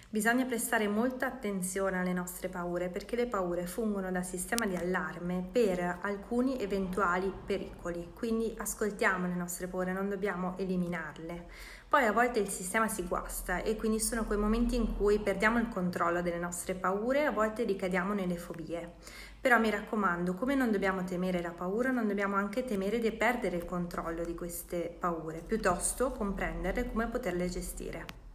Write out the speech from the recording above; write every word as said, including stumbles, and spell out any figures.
Bisogna prestare molta attenzione alle nostre paure perché le paure fungono da sistema di allarme per alcuni eventuali pericoli, quindi ascoltiamo le nostre paure, non dobbiamo eliminarle. Poi a volte il sistema si guasta e quindi sono quei momenti in cui perdiamo il controllo delle nostre paure e a volte ricadiamo nelle fobie. Però mi raccomando, come non dobbiamo temere la paura, non dobbiamo anche temere di perdere il controllo di queste paure, piuttosto comprenderle come poterle gestire.